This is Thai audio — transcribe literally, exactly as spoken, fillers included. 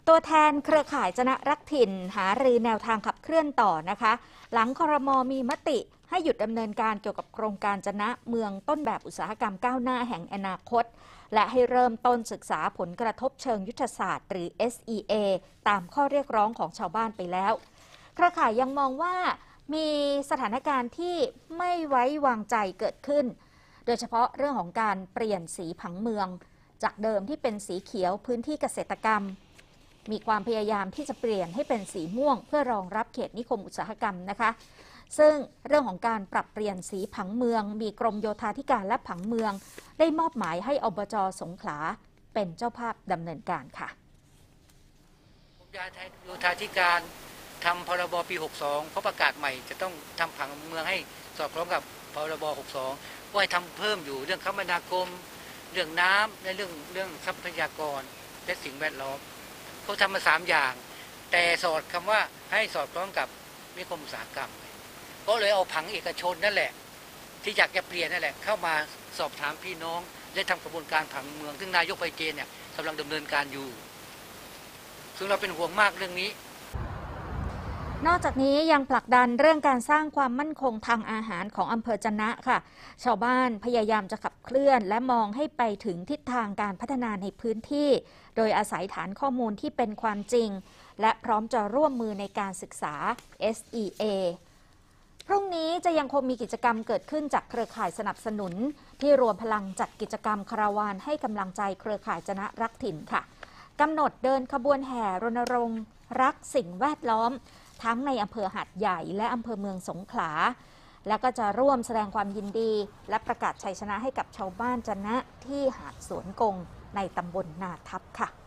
ตัวแทนเครือข่ายจนะรักถิ่นหารือแนวทางขับเคลื่อนต่อนะคะหลังครม.มีมติให้หยุดดำเนินการเกี่ยวกับโครงการจนะเมืองต้นแบบอุตสาหกรรมก้าวหน้าแห่งอนาคตและให้เริ่มต้นศึกษาผลกระทบเชิงยุทธศาสตร์หรือ เอส อี เอ ตามข้อเรียกร้องของชาวบ้านไปแล้วเครือข่ายยังมองว่ามีสถานการณ์ที่ไม่ไว้วางใจเกิดขึ้นโดยเฉพาะเรื่องของการเปลี่ยนสีผังเมืองจากเดิมที่เป็นสีเขียวพื้นที่เกษตรกรรมมีความพยายามที่จะเปลี่ยนให้เป็นสีม่วงเพื่อรองรับเขตนิคมอุตสาหกรรมนะคะซึ่งเรื่องของการปรับเปลี่ยนสีผังเมืองมีกรมโยธาธิการและผังเมืองได้มอบหมายให้อบจ.สงขลาเป็นเจ้าภาพดำเนินการค่ะกรมโยธาธิการทำพรบปีหกสองเพราะประกาศใหม่จะต้องทำผังเมืองให้สอดคล้องกับพรบหกสองก็ให้ทำเพิ่มอยู่เรื่องคมนาคมเรื่องน้ำและเรื่องเรื่องทรัพยากรและสิ่งแวดล้อมเขาทำมาสามอย่างแต่สอดคำว่าให้สอดคล้องกับนิคมอุตสาหกรรมก็เลยเอาผังเอกชนนั่นแหละที่อยากจะเปลี่ยนนั่นแหละเข้ามาสอบถามพี่น้องและทำกระบวนการผังเมืองซึ่งนายกไพเจนเนี่ยกำลังดำเนินการอยู่ซึ่งเราเป็นห่วงมากเรื่องนี้นอกจากนี้ยังผลักดันเรื่องการสร้างความมั่นคงทางอาหารของอำเภอจะนะค่ะชาวบ้านพยายามจะขับเคลื่อนและมองให้ไปถึงทิศทางการพัฒนาในพื้นที่โดยอาศัยฐานข้อมูลที่เป็นความจริงและพร้อมจะร่วมมือในการศึกษา เอส อี เอ พรุ่งนี้จะยังคงมีกิจกรรมเกิดขึ้นจากเครือข่ายสนับสนุนที่รวมพลังจัดกิจกรรมคาราวานให้กำลังใจเครือข่ายจนะรักถิ่นค่ะกำหนดเดินขบวนแห่รณรงค์รักสิ่งแวดล้อมทั้งในอำเภอหาดใหญ่และอำเภอเมืองสงขลาแล้วก็จะร่วมแสดงความยินดีและประกาศชัยชนะให้กับชาวบ้านจะนะที่หาดสวนกงในตำบลนาทับค่ะ